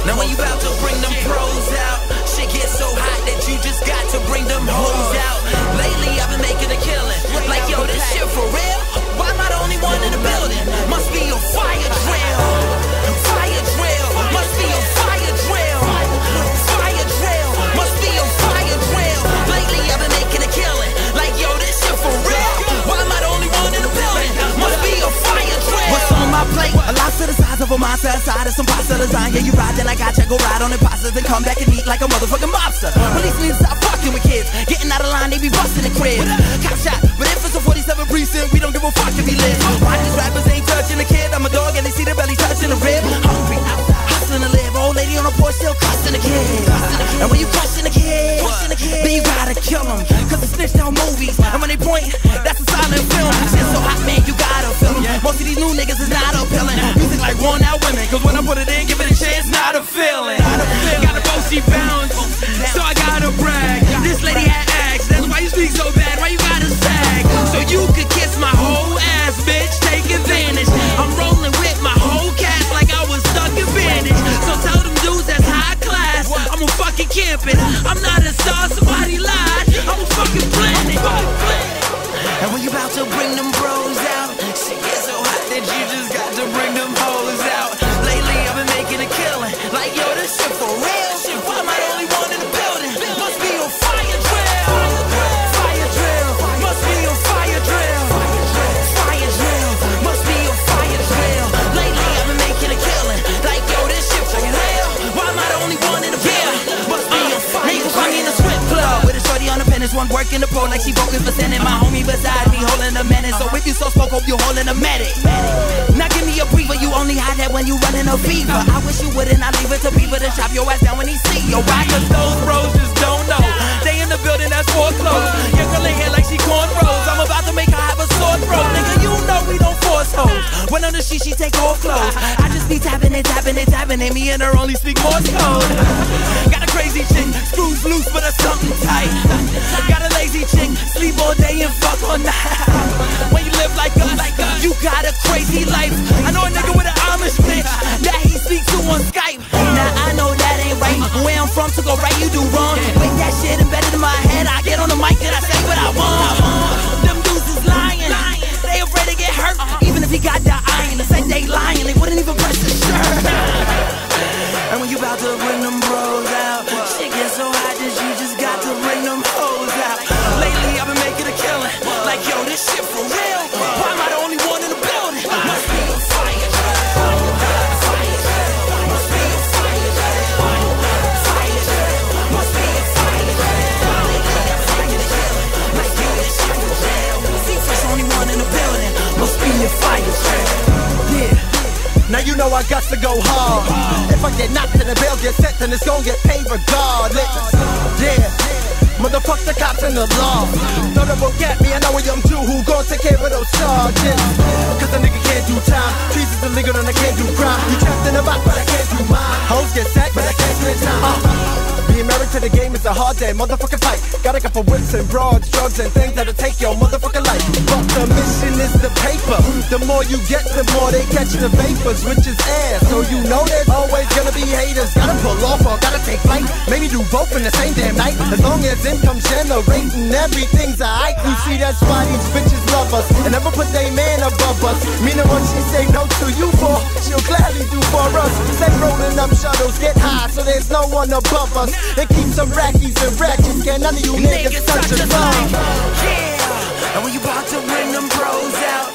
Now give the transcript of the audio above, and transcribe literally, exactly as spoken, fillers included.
Now when you about to bring them pros out, shit gets so hot that you just got to bring them hoes out. Lately I've been making a killing, like yo, this shit for real? Why am I the only one in the building? Must be a fire drill. Fire drill, must be a fire drill. Fire drill, must be a fire drill. Lately I've been making a killing, like yo, this shit for real? Why am I the only one in the building? Must be a fire drill. What's on my plate? A lobster the size of a monster, side of some pasta design. Yeah, you ride, then I got you, go ride on imposters, then come back and eat like a motherfucking mobster. Police need to stop fucking with kids, getting out of line, they be busting the crib. Cop shot, but if it's a forty-seven precinct, we don't give a fuck if he lives. Why these rappers ain't touching the kid? I'm a dog and they see the belly touching the rib. Hungry, hustling to live, old lady on the porch still cussing the kid. And when you crushing the kid, then you gotta kill them, cause they snitched on movies, and when they point, that's a silent film. Shit so hot, man, you gotta feel them. Most of these new niggas is not appealing. Music like worn out women, cause when I put it in, give it a chance, not a feeling. Got a bossy bounce, so I gotta brag. This lady had asked, that's why you speak so bad, why you gotta sag? So you could kiss my whole ass, bitch, take advantage. I'm rolling with my whole cast like I was stuck in bandage. So tell them dudes that's high class, I'm a fucking campus. I'm not a star, somebody lied, I'm a fucking planet. And when you about to bring them bros out, shit gets so hot that you just got to bring them hoes out. Lately I've been making a killing, like yo, this shit for real. Why am I the only one in the building? Must be a fire drill. Fire drill, must be a fire drill. Fire drill, must be a fire drill. Lately I've been making a killing, like yo, this shit for real. Why am I the only one in the building? Must be a fire drill. In the strip club with a shorty on the penance, one working the pole like she voting for Senate. My homie beside me holding a menace, so if you so spoke, hope you holding a medic. Now give me a breather, you only hide that when you running a fever. I wish you wouldn't, I leave it to people to chop your ass down when he see you. Why? Cause those bros just don't know, they in the building that's foreclosed. Your girl ain't here like she cornrows, I'm about to make her have a sore throat. Nigga, you know we don't force hoes, when on the sheet she take off clothes. I just be tapping it, tapping it, tapping it, me and her only speak Morse code. Got a crazy chick, screws loose but it's something tight. Got a lazy chick, sleep all day and fuck all night. When you live like us, you got a crazy life. I know a nigga with an Amish bitch that he speaks to on Skype. Now I know that ain't right, where I'm from to go right you do wrong. With that shit embedded in my head, I get on the mic and I say what I want. Them dudes is lying, they afraid to get hurt. Even if he got the iron, they say they lying, they wouldn't even press the shirt. And when you about to bring them bros out, shit gets so hot that you just got to bring them hoes out. Lately I've been making a killing, like yo, this shit for real. Why am I the only one in the building? Must be a fire drill. Fire drill, must be a fire drill. Fire drill, must be a fire drill. Lately I'm making a killing, like yo, this shit for real. See, first only one in the building, must be a fire drill. Yeah. Now you know I got to go hard. If I get knocked and the bail get set, then it's gon' get paid regardless. Yeah, motherfuck the cops and the law. Know they won't get me, I know a young Jew who gon' take care of those charges. Cause a nigga can't do time, trees is illegal and I can't do crime. You trapped in a box but I can't do mine. Hoes get sacked but I can't spend time. uh. Being married to the game is a hard day, motherfucking fight. Gotta go for whips and broads, drugs and things that'll take your motherfucking life. But the mission is the paper. The more you get, the more they catch the vapors, which is air. So you know there's always gonna be haters. Gotta pull off or gotta take flight. Maybe do both in the same damn night. As long as income's generating, everything's alright. You see, that's why these bitches love us and never put they man above us. Meaning what she say no to you for, she'll gladly do for us. Say rolling up shuttles, get high so there's no one above us. And keep some rackies and ratchets, can none of you niggas, niggas touch us. Yeah, and when you about to bring them bros out,